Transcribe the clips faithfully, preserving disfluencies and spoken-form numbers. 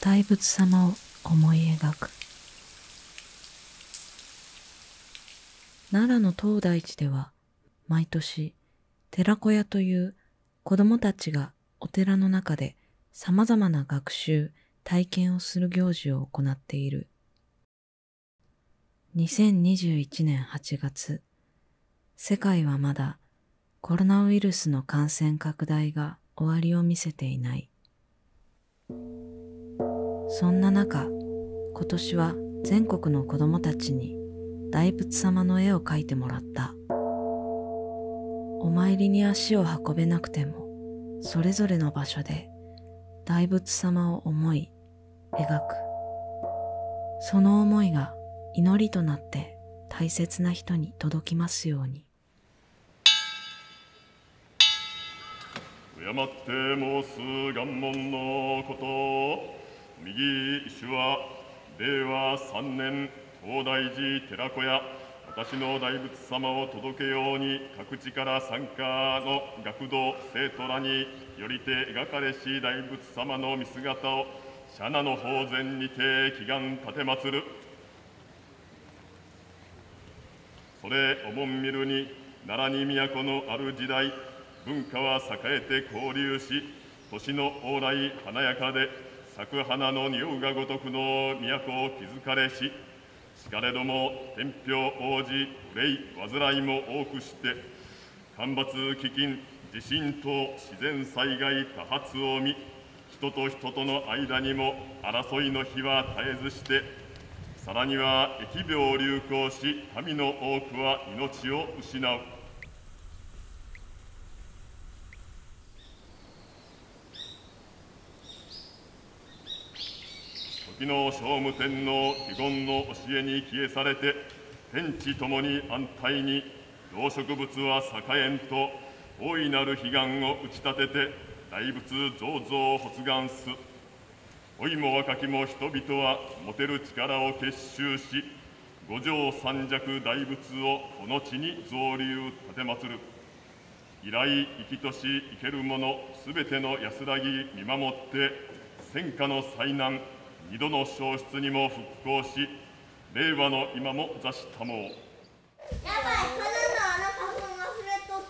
大仏様を思い描く。奈良の東大寺では毎年寺子屋という子供たちがお寺の中で様々な学習、体験をする行事を行っている。にせんにじゅういちねんはちがつ、世界はまだコロナウイルスの感染拡大が終わりを見せていない。そんな中、今年は全国の子供たちに大仏様の絵を描いてもらった。お参りに足を運べなくても、それぞれの場所で大仏様を思い描く。その思いが祈りとなって大切な人に届きますように。 敬って申す願文のこと。右一首はれいわさんねん東大寺寺子屋私の大仏様を届けように各地から参加の学童生徒らによりて描かれし大仏様の見姿を舎那の宝前にて祈願立てまつる。それおもん見るに奈良に都のある時代文化は栄えて交流し年の往来華やかで咲く花の匂うがごとくの都を築かれししかれども天平往時憂い煩いも多くして干ばつ飢饉地震等自然災害多発を見人と人との間にも争いの火は絶えずしてさらには疫病流行し民の多くは命を失う。時の聖武天皇悲言の教えに帰依されて天地ともに安泰に動植物は栄えんと大いなる悲願を打ち立てて大仏造像を発願す。老いも若きも人々は持てる力を結集し五条三尺大仏をこの地に造立立てまつる。以来生きとし生ける者すべての安らぎ見守って戦火の災難二度の消失にも復興し令和の今も座したもう。 やばい、鼻のあの花粉忘れとった。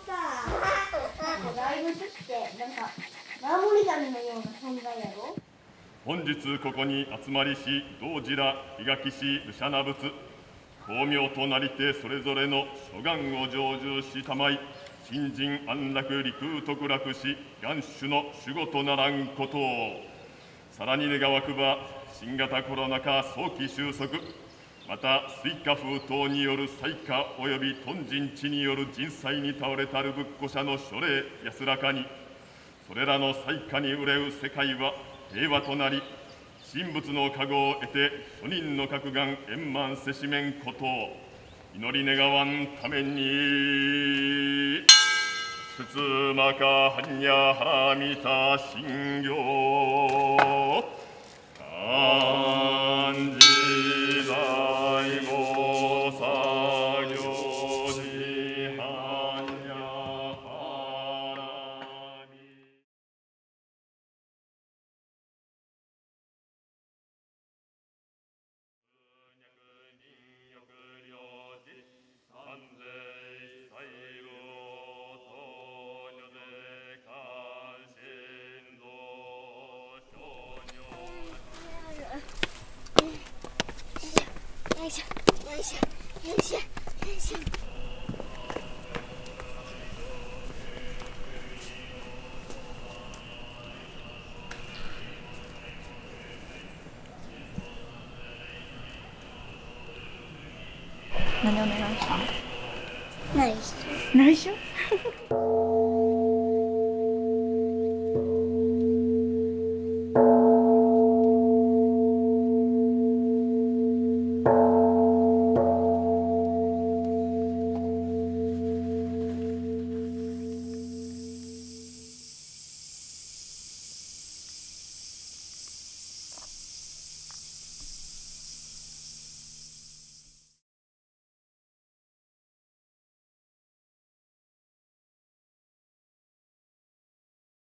なんか大仏ってなんか守り神のような存在やろ。 本日ここに集まりし同時ら檜垣市盧舎那仏光明となりてそれぞれの諸願を成就したまい新人安楽利空徳楽し元首の守護とならんことを。さらに願わくば新型コロナ禍早期収束また水火風等による災禍及び豚人地による人災に倒れたる仏庫者の諸霊安らかにそれらの災禍に憂う世界は平和となり神仏の加護を得て諸人の各願円満せしめんことを祈り願わんためにつつまかはんやはらみた信行漢字大御作業時はんやはらみよいしょよいしょよいしょよいしょ。 何お願いした？ ないしょ。 内緒？